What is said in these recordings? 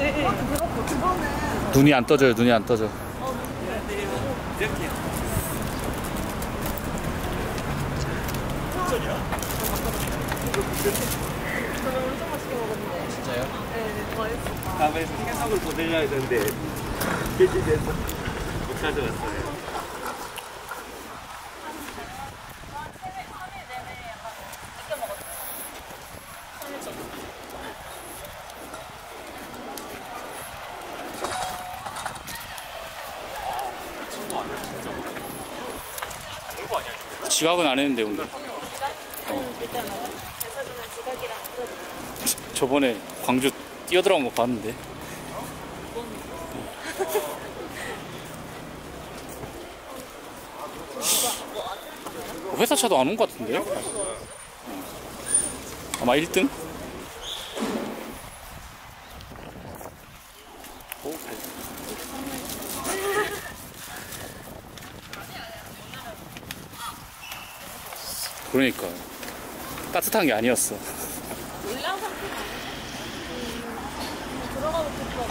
네. 눈이 안 떠져요. 눈이 안 떠져. 이렇게. 저는 엄청 맛있게 먹었는데. 진짜요? 네, 맛있었다. 다음에 생선을 보내려 했는데 돼지돼서 못 가져왔어요. 지각은 안 했는데 오늘. 저번에 광주 뛰어들어간 거 봤는데. 회사 차도 안 온 것 같은데요? 아마 1등? 그러니까 따뜻한 게 아니었어. 물량 상태가 들어가고 싶어.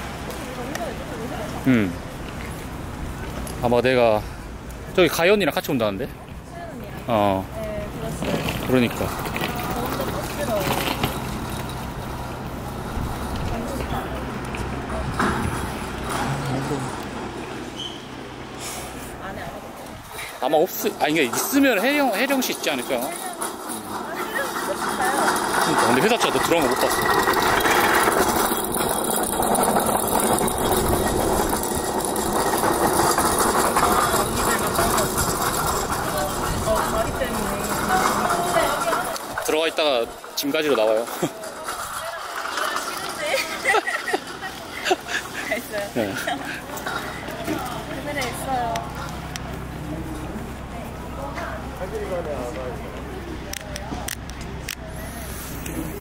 아마 내가 저기 가연이랑 같이 온다는데? 수연이랑. 네, 들었어요. 그러니까 저 혼자 버스 들어요. 안에 알아봤죠. 아마 아니 그러니까 있으면 혜령씨 있지 않을까요? 그러니까 근데 회사 차도 들어간 거 못 봤어. 다리 때문에. 들어가 있다가 짐 가지러 나와요. 다 있어요. 네. 카메라 있어요.